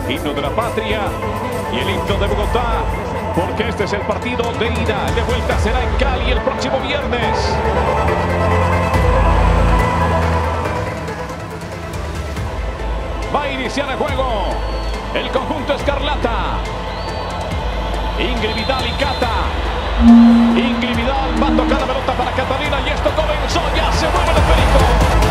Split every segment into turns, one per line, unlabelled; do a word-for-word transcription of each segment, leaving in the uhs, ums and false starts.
himno de la patria y el himno de Bogotá, porque este es el partido de ida. De vuelta será en Cali el próximo viernes. Va a iniciar el juego el conjunto escarlata. Ingrid Vidal y Cata. Ingrid Vidal va a tocar la pelota para Catalina y esto comenzó, ya se mueve el esférico.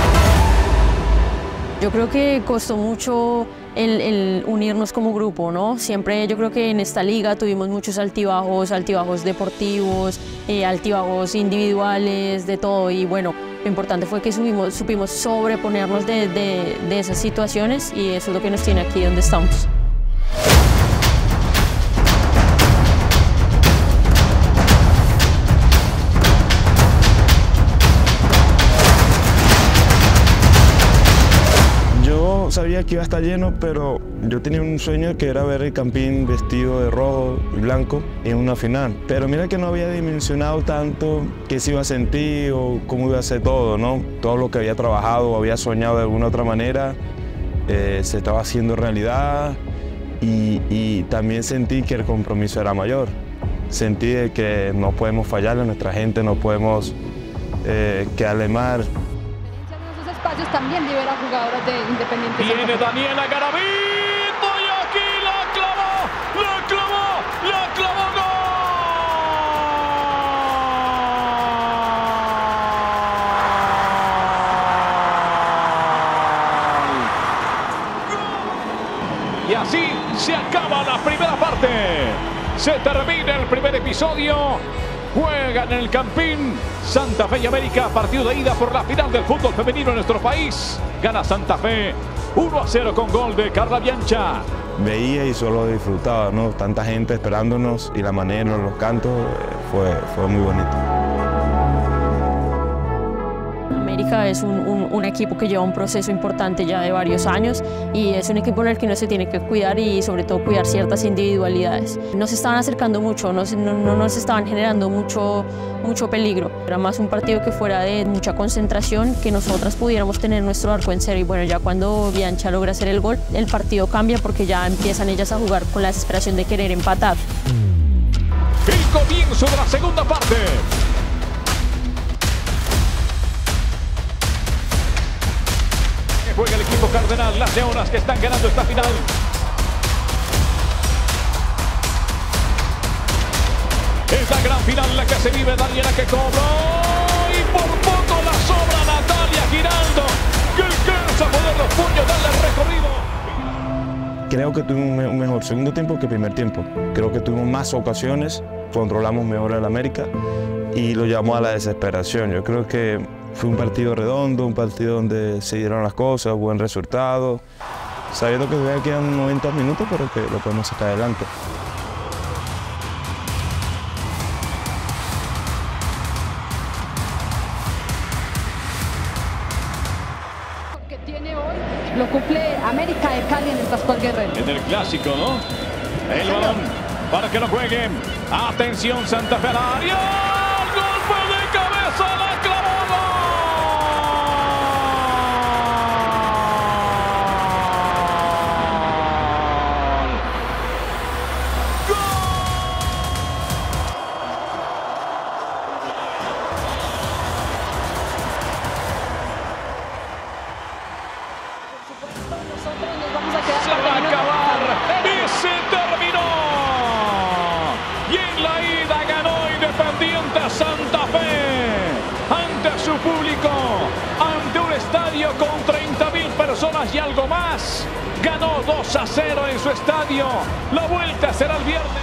Yo creo que costó mucho el, el unirnos como grupo, ¿no? Siempre yo creo que en esta liga tuvimos muchos altibajos, altibajos deportivos, eh, altibajos individuales, de todo. Y bueno, lo importante fue que subimos, supimos sobreponernos de, de, de esas situaciones y eso es lo que nos tiene aquí donde estamos.
Sabía que iba a estar lleno, pero yo tenía un sueño que era ver el Campín vestido de rojo y blanco en una final. Pero mira que no había dimensionado tanto qué se iba a sentir o cómo iba a ser todo, ¿no? Todo lo que había trabajado o había soñado de alguna otra manera eh, se estaba haciendo realidad y, y también sentí que el compromiso era mayor. Sentí de que no podemos fallarle a nuestra gente, no podemos eh, quedarle mal.
También libera jugadoras de Independiente.
Viene Daniela Garavito y aquí la clavó, la clavó, la clavó, gol. Y así se acaba la primera parte. Se termina el primer episodio. Juegan en el Campín Santa Fe y América, partido de ida por la final del fútbol femenino en nuestro país. Gana Santa Fe uno a cero con gol de Carla Biancha.
Veía y solo disfrutaba, ¿no? Tanta gente esperándonos y la manera, los cantos, fue, fue muy bonito.
América es un, un, un equipo que lleva un proceso importante ya de varios años y es un equipo en el que uno se tiene que cuidar y sobre todo cuidar ciertas individualidades. Nos estaban acercando mucho, no, no, no nos estaban generando mucho, mucho peligro. Era más un partido que fuera de mucha concentración, que nosotras pudiéramos tener nuestro arco en cero y bueno, ya cuando Biancha logra hacer el gol, el partido cambia porque ya empiezan ellas a jugar con la desesperación de querer empatar.
El comienzo de la segunda parte. Juega el equipo cardenal, las leonas que están ganando esta final. Es la gran final la que se vive. Daniela que cobró y por poco la sobra Natalia Giraldo, que alcanza a poner los puños, darle recorrido.
Creo que tuvimos un mejor segundo tiempo que primer tiempo. Creo que tuvimos más ocasiones, controlamos mejor el América y lo llamó a la desesperación. Yo creo que fue un partido redondo, un partido donde se dieron las cosas, buen resultado, sabiendo que todavía quedan noventa minutos, pero que lo podemos sacar adelante.
Que tiene hoy lo cumple América de Cali en el Pascual Guerrero.
En el clásico, ¿no? El balón para que lo jueguen. Atención, Santa Fe al área. Golpe de cabeza, la clavó. Se va a acabar y se terminó. Y en la ida ganó Independiente Santa Fe ante su público, ante un estadio con treinta mil personas y algo más. Ganó dos a cero en su estadio. La vuelta será el viernes.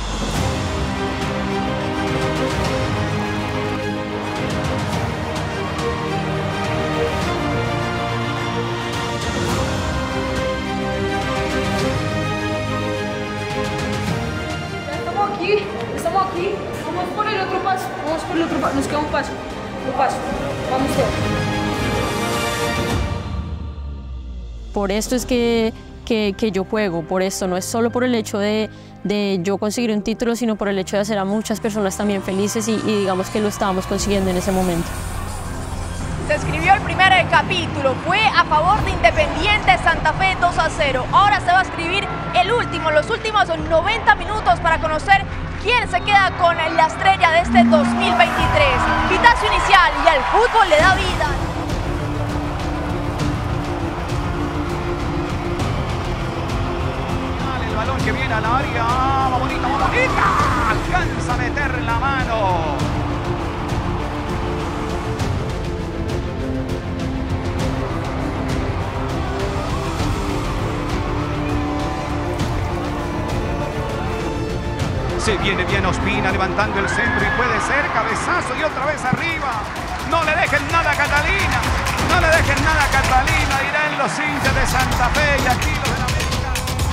Aquí, estamos aquí, vamos por el otro paso, vamos por el otro paso, nos queda un paso, un paso, vamos todos.
Por esto es que, que, que yo juego, por esto, no es solo por el hecho de, de yo conseguir un título, sino por el hecho de hacer a muchas personas también felices y, y digamos que lo estábamos consiguiendo en ese momento.
Se escribió el primer capítulo fue a favor de Independiente Santa Fe dos a cero. Ahora se va a escribir el último, los últimos noventa minutos para conocer quién se queda con la estrella de este dos mil veintitrés. Pitazo inicial y al fútbol le da vida.
El balón que viene al área, va bonita, va bonita, alcanza a meter la mano. Se viene bien Ospina levantando el centro y puede ser cabezazo y otra vez arriba. No le dejen nada a Catalina, no le dejen nada a Catalina, dirán los hinchas de Santa Fe y aquí los de la América.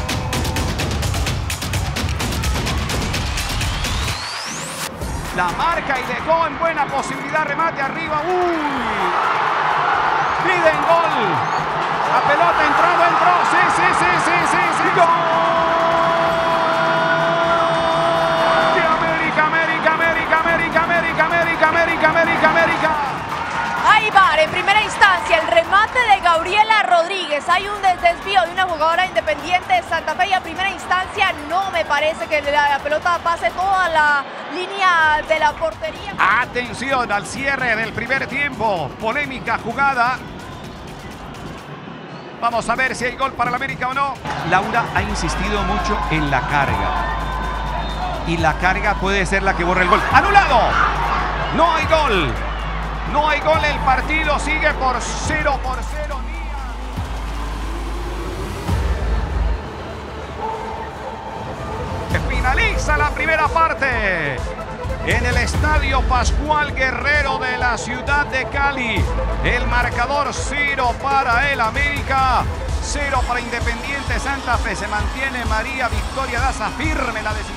La marca y dejó en buena posibilidad, remate arriba. ¡Uy! Piden gol. La pelota entrando, entró. Sí, sí, sí, sí, sí, sí. ¡Gol! América, América, América.
Hay V A R en primera instancia, el remate de Gabriela Rodríguez. Hay un desvío de una jugadora independiente de Santa Fe y a primera instancia no me parece que la, la pelota pase toda la línea de la portería.
Atención al cierre del primer tiempo. Polémica jugada. Vamos a ver si hay gol para el América o no. Laura ha insistido mucho en la carga. Y la carga puede ser la que borra el gol. ¡Anulado! No hay gol, no hay gol, el partido sigue por cero por cero. Finaliza la primera parte en el Estadio Pascual Guerrero de la ciudad de Cali. El marcador cero para el América, cero para Independiente Santa Fe. Se mantiene María Victoria Daza firme en la decisión.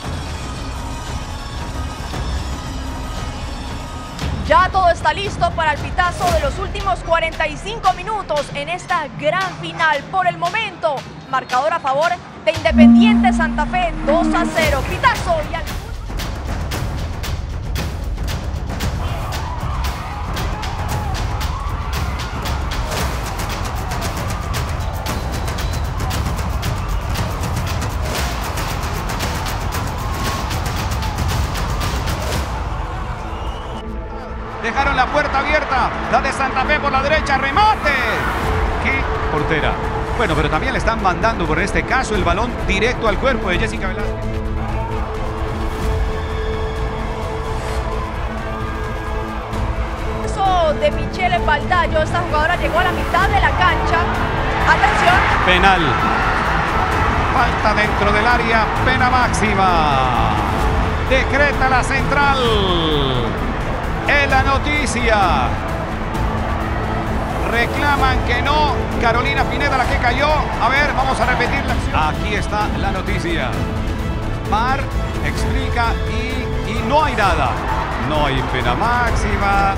Ya todo está listo para el pitazo de los últimos cuarenta y cinco minutos en esta gran final. Por el momento, marcador a favor de Independiente Santa Fe, dos a cero. Pitazo y al...
Dejaron la puerta abierta, la de Santa Fe por la derecha, remate. ¡Qué portera! Bueno, pero también le están mandando por este caso el balón directo al cuerpo de Jessica Velázquez.
Eso de Michelle Baldayo, esta jugadora llegó a la mitad de la cancha. Atención.
Penal. Falta dentro del área, pena máxima. Decreta la central. Es la noticia. Reclaman que no. Carolina Pineda la que cayó. A ver, vamos a repetir la acción. Aquí está la noticia. V A R explica y, y no hay nada. No hay pena máxima.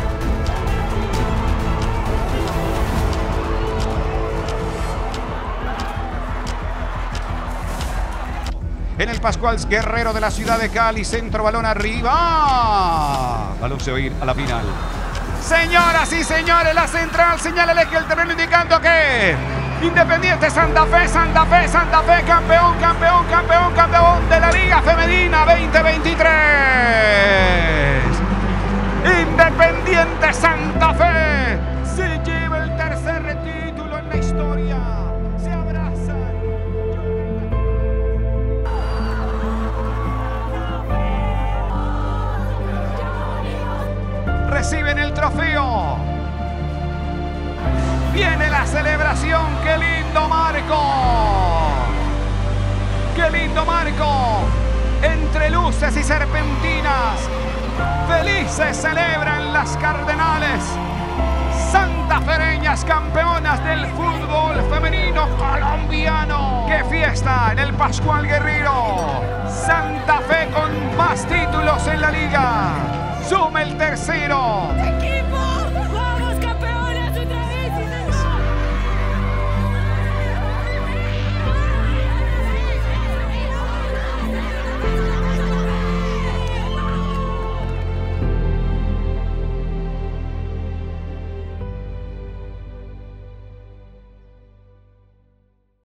En el Pascual Guerrero de la ciudad de Cali, centro, balón arriba. Balón se va a ir a la final. Señoras y señores, la central señala el eje del terreno indicando que Independiente Santa Fe, Santa Fe, Santa Fe, campeón, campeón, campeón, campeón de la Liga Femenina veinte veintitrés. Independiente Santa Fe se lleva el tercer título en la historia. Se abrazan. Reciben el trofeo. Viene la celebración. ¡Qué lindo marco! ¡Qué lindo marco! Entre luces y serpentinas. Felices celebran las Cardenales. Santafereñas campeonas del fútbol femenino colombiano. ¡Qué fiesta en el Pascual Guerrero! Santa Fe con más títulos en la liga. Suma el tercero.
¡Equipo!